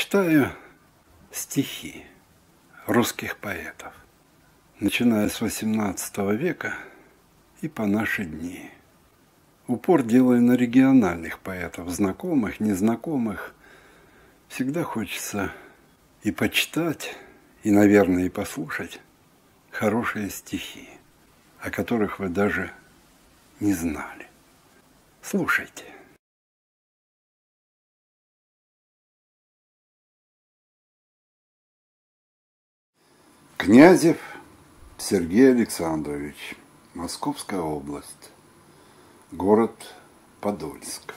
Читаю стихи русских поэтов, начиная с XVIII века и по наши дни. Упор делаю на региональных поэтов, знакомых, незнакомых. Всегда хочется и почитать, и, наверное, и послушать хорошие стихи, о которых вы даже не знали. Слушайте. Князев Сергей Александрович, Московская область, город Подольск.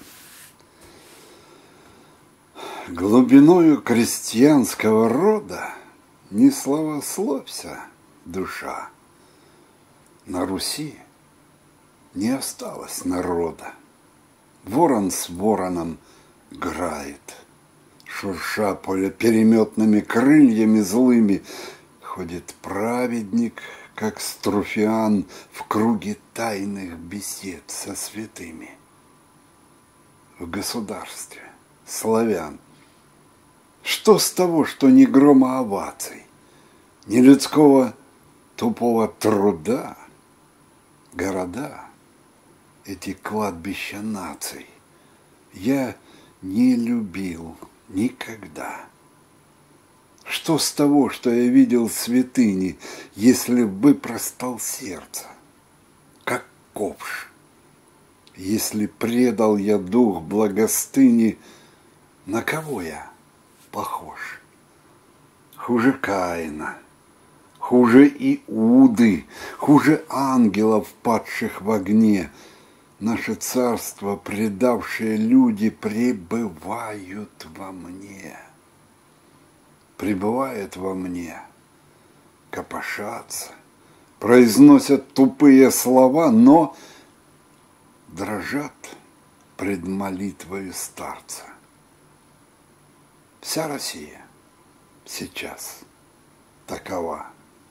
Глубиною крестьянского рода не славословься, душа. На Руси не осталось народа. Ворон с вороном грает, шурша переметными крыльями злыми. Ходит праведник, как Струфиан, в круге тайных бесед со святыми. В государстве славян что с того, что ни грома оваций, ни людского тупого труда? Города, эти кладбища наций, я не любил никогда. Что с того, что я видел святыни, если выпростал сердце, как ковш? Если предал я дух благостыни, на кого я похож? Хуже Каина, хуже Иуды, хуже ангелов, падших в огне. Наше царство, предавшие люди, пребывают во мне. Пребывает во мне, копошатся, произносят тупые слова, но дрожат пред молитвою старца. Вся Россия сейчас такова.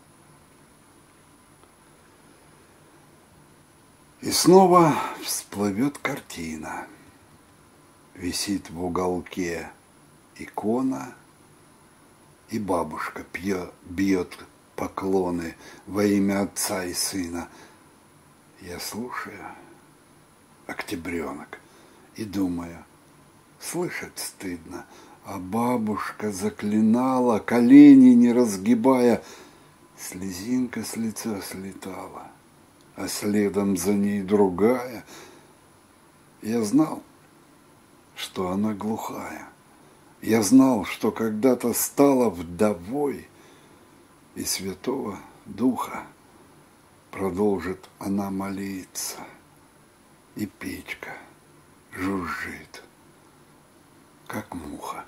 И снова всплывет картина. Висит в уголке икона, и бабушка бьет поклоны во имя Отца и Сына. Я слушаю, октябренок, и думаю, слышать стыдно, а бабушка заклинала, колени не разгибая, слезинка с лица слетала, а следом за ней другая. Я знал, что она глухая. Я знал, что когда-то стала вдовой, и Святого Духа продолжит она молиться, и печка жужжит, как муха.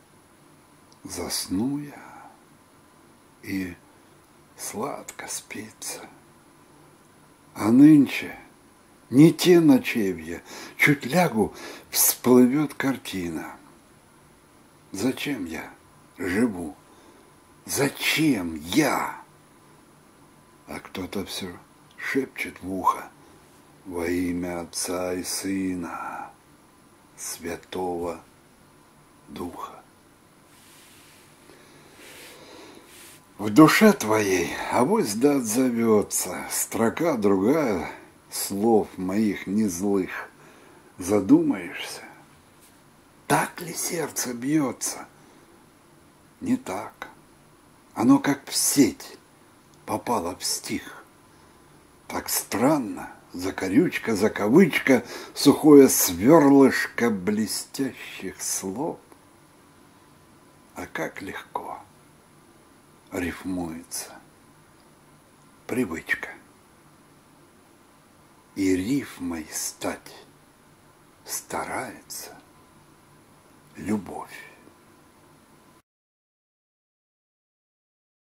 Засну я, и сладко спится. А нынче не те ночевья, чуть лягу, всплывет картина. Зачем я живу? Зачем я? А кто-то все шепчет в ухо: во имя Отца и Сына, Святого Духа. В душе твоей авось да отзовется строка другая слов моих незлых. Задумаешься, так ли сердце бьется? Не так. Оно как в сеть попало в стих. Так странно, закорючка, закавычка, сухое сверлышко блестящих слов. А как легко рифмуется привычка. И рифмой стать старается любовь.